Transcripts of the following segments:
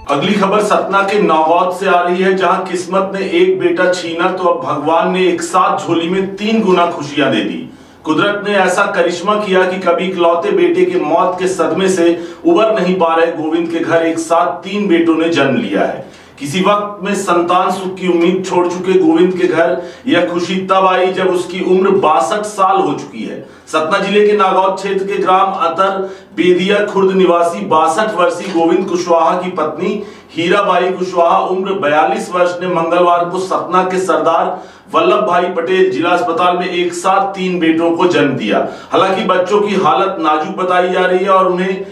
अगली खबर सतना के नागौद से आ रही है, जहां किस्मत ने एक बेटा छीना तो अब भगवान ने एक साथ झोली में 3 गुना खुशियां दे दी। कुदरत ने ऐसा करिश्मा किया कि कभी इकलौते बेटे के मौत के सदमे से उबर नहीं पा रहे गोविंद के घर एक साथ 3 बेटों ने जन्म लिया है। किसी वक्त में संतान सुख की उम्मीद छोड़ चुके गोविंद के घर यह खुशी तब आई जब उसकी उम्र 62 साल हो चुकी है। सतना जिले के नागौद क्षेत्र के ग्राम अतर बेदिया खुर्द निवासी 62 वर्षीय गोविंद कुशवाहा की पत्नी हीराबाई कुशवाहा उम्र 42 वर्ष ने मंगलवार को सतना के सरदार वल्लभ भाई पटेल जिला अस्पताल में एक साथ 3 बेटों को जन्म दिया। हालांकि बच्चों की हालत नाजुक बताई जा रही है और उन्हें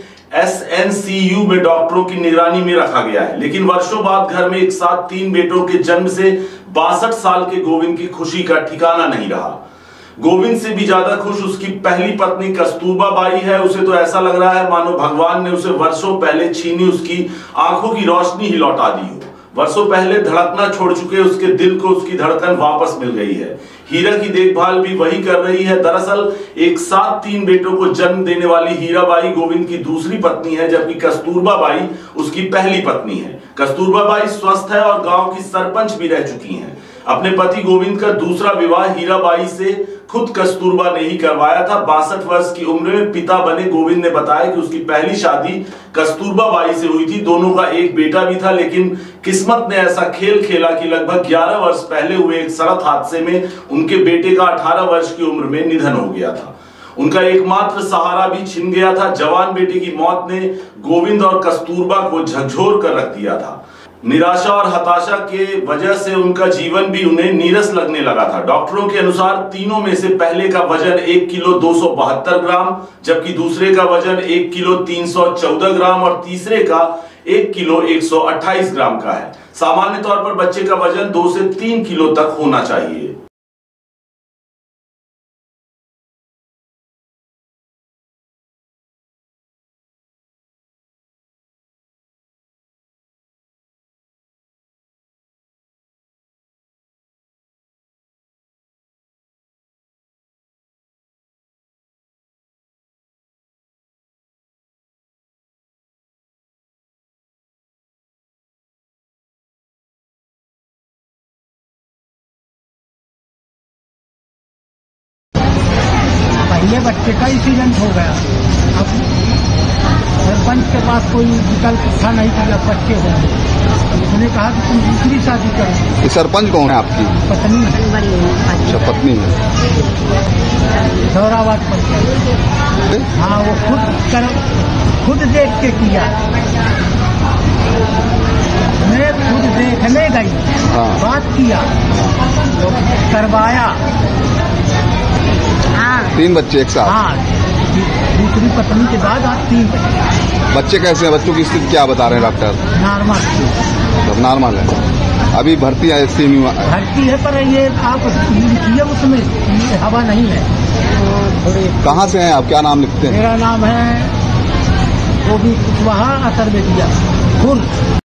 SNCU में डॉक्टरों की निगरानी में रखा गया है, लेकिन वर्षों बाद घर में एक साथ 3 बेटों के जन्म से 62 साल के गोविंद की खुशी का ठिकाना नहीं रहा। गोविंद से भी ज्यादा खुश उसकी पहली पत्नी कस्तूरबा बाई है। उसे तो ऐसा लग रहा है मानो भगवान ने उसे वर्षों पहले छीनी उसकी आंखों की रोशनी ही लौटा दी हो। वर्षों पहले धड़कना छोड़ चुके उसके दिल को उसकी धड़कन वापस मिल गई है। हीरा की देखभाल भी वही कर रही है। दरअसल एक साथ 3 बेटों को जन्म देने वाली हीराबाई गोविंद की दूसरी पत्नी है, जबकि कस्तूरबा बाई उसकी पहली पत्नी है। कस्तूरबा बाई स्वस्थ है और गांव की सरपंच भी रह चुकी हैं। अपने पति गोविंद का दूसरा विवाह हीराबाई से खुद कस्तूरबा ने ही करवाया था। 62 वर्ष की उम्र में पिता बने गोविंद ने बताया कि उसकी पहली शादी कस्तूरबा बाई से हुई थी। दोनों का एक बेटा भी था, लेकिन किस्मत ने ऐसा खेल खेला कि लगभग 11 वर्ष पहले हुए एक सड़क हादसे में उनके बेटे का 18 वर्ष की उम्र में निधन हो गया था। उनका एकमात्र सहारा भी छिन गया था। जवान बेटे की मौत ने गोविंद और कस्तूरबा को झकझोर कर रख दिया था। निराशा और हताशा के वजह से उनका जीवन भी उन्हें नीरस लगने लगा था। डॉक्टरों के अनुसार तीनों में से पहले का वजन 1 किलो 272 ग्राम, जबकि दूसरे का वजन 1 किलो 314 ग्राम और तीसरे का 1 किलो 128 ग्राम का है। सामान्य तौर पर बच्चे का वजन 2 से 3 किलो तक होना चाहिए। पहले बच्चे का एक्सीडेंट हो गया। अब सरपंच के पास कोई विकल्प था नहीं कि अब बच्चे होंगे। उसने कहा कि तुम दूसरी शादी करो। सरपंच कौन है आपकी? पत्नी है। अच्छा, पत्नी है। दौराबाद पर। हाँ, वो खुद देख के किया। मैं खुद देखने गई। हाँ। बात किया तो करवाया। 3 बच्चे एक साथ? हाँ, दूसरी पत्नी के बाद आज 3 बच्चे कैसे हैं? बच्चों की स्थिति क्या बता रहे हैं डॉक्टर? नॉर्मल। सब नॉर्मल है। अभी भर्ती है SNCU? भर्ती है, पर ये आप लिखिए उसमें हवा नहीं है। तो कहाँ से हैं आप? क्या नाम लिखते हैं? मेरा नाम है गोविंद कुशवाहा, अतर बेदिया खुर्द।